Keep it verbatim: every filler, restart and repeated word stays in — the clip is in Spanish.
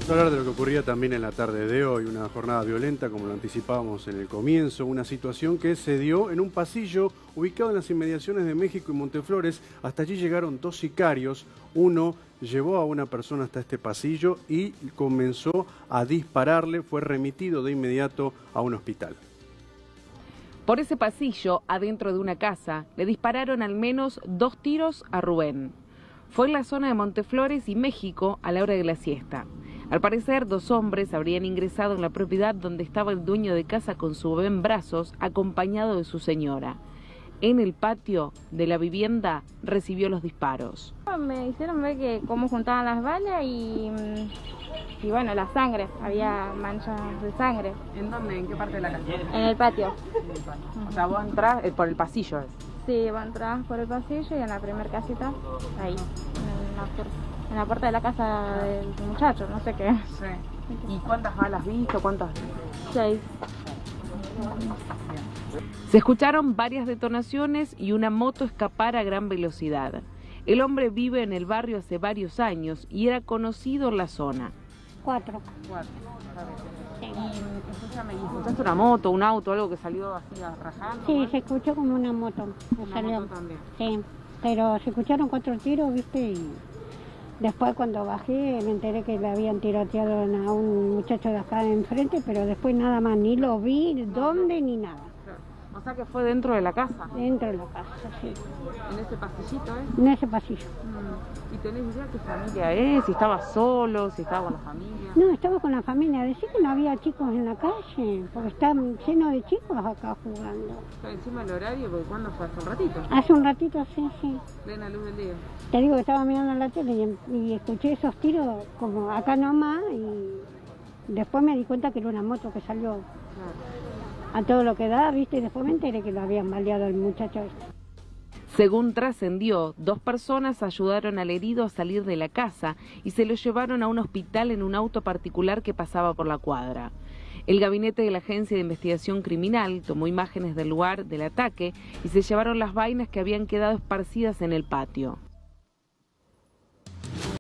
Vamos a hablar de lo que ocurría también en la tarde de hoy, una jornada violenta, como lo anticipábamos en el comienzo, una situación que se dio en un pasillo ubicado en las inmediaciones de México y Monteflores. Hasta allí llegaron dos sicarios, uno llevó a una persona hasta este pasillo y comenzó a dispararle, fue remitido de inmediato a un hospital. Por ese pasillo, adentro de una casa, le dispararon al menos dos tiros a Rubén. Fue en la zona de Monteflores y México a la hora de la siesta. Al parecer, dos hombres habrían ingresado en la propiedad donde estaba el dueño de casa con su bebé en brazos, acompañado de su señora. En el patio de la vivienda recibió los disparos. Me hicieron ver que cómo juntaban las balas y, y bueno, la sangre, había manchas de sangre. ¿En dónde? ¿En qué parte de la casa? En el patio. O sea, vos entrás eh, por el pasillo. ¿Es? Sí, vos entrás por el pasillo y en la primera casita, ahí, en la, puerta, en la puerta de la casa del muchacho, no sé qué. Sí. ¿Y cuántas balas viste? ¿Cuántas? Seis. Se escucharon varias detonaciones y una moto escapar a gran velocidad. El hombre vive en el barrio hace varios años y era conocido en la zona. Cuatro. Cuatro. Sí. ¿Y escúchame, escuchaste una moto, un auto, algo que salió así a rajando? Sí, ¿no? se escuchó como una moto. Una salió. moto también. Sí, pero se escucharon cuatro tiros, viste, y después cuando bajé me enteré que le habían tiroteado a un muchacho de acá de enfrente, pero después nada más, ni lo vi, dónde, ni nada. O sea que fue dentro de la casa. Dentro de la casa, sí. En ese pasillito, ¿eh? En ese pasillo. Mm. ¿Y tenés idea qué familia es? Si estaba solo, si estaba con la familia. No, estaba con la familia. Decía que no había chicos en la calle, porque está lleno de chicos acá jugando. Está encima del horario, porque ¿cuándo fue? Hace un ratito. Hace un ratito, sí, sí. Plena luz del día. Te digo que estaba mirando la tele y, y escuché esos tiros como acá nomás y después me di cuenta que era una moto que salió Claro. a todo lo que da, viste, y después me enteré que lo habían baleado al muchacho este. Según trascendió, dos personas ayudaron al herido a salir de la casa y se lo llevaron a un hospital en un auto particular que pasaba por la cuadra. El gabinete de la Agencia de Investigación Criminal tomó imágenes del lugar del ataque y se llevaron las vainas que habían quedado esparcidas en el patio.